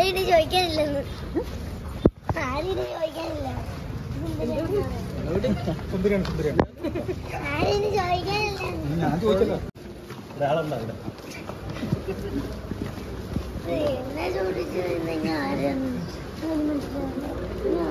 ആരെയും ചോദിക്കാനില്ലെന്ന് ആരെയും ചോദിക്കാനില്ല ആരെയും ചോദിക്കാനില്ല ഞാൻ ചോദിച്ചല്ലോ ഒരാളുണ്ടാവില്ല എന്നെ ചോദിച്ചിരുന്നെങ്കിൽ ആരെയാണ് മനസ്സിലാവില്ല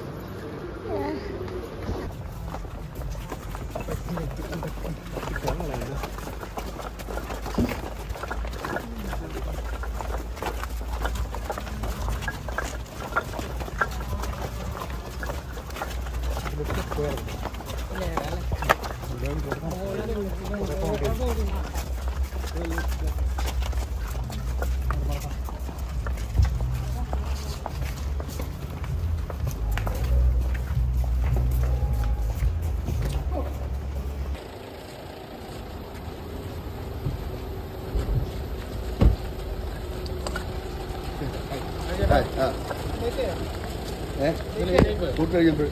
ഫുഡ് കഴിയുമ്പോൾ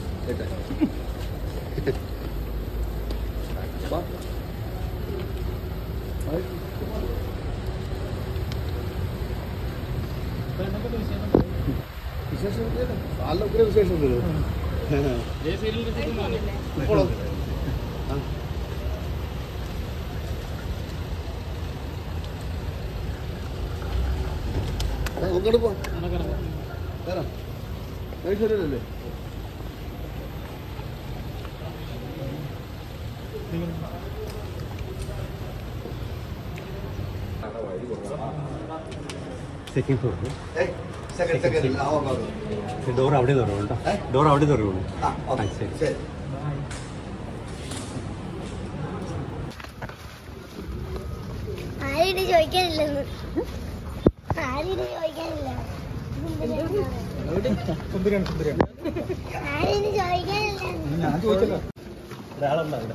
വിശേഷം നല്ല വിശേഷം ഇപ്പോഴോ ഒന്നോട് പോ തരാം ശരിയല്ലേ സെക്കൻഡ് ഫ്ലോർ സെക്കൻഡ് ഡോർ അവിടെ തുറവുള്ളൂ കേട്ടോ ഡോർ അവിടെ തുറവുള്ളൂ ശരി ആരെയും ചോദിക്കാനില്ലെന്ന് ആരെയും ചോദിക്കാനില്ല ആരെയും ചോദിക്കാനില്ല ഞാൻ ചോദിച്ചല്ലോ ഒരാളുണ്ടാവില്ല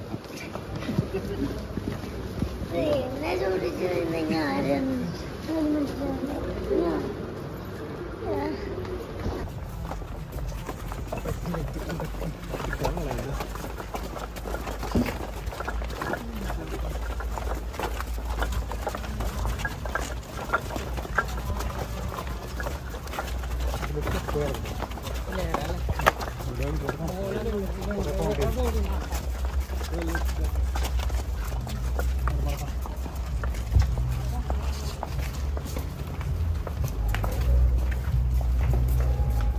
എന്നെ ചോദിച്ചിരുന്നെങ്കിൽ ആരെയാണ് മനസ്സിലാവില്ല Legal.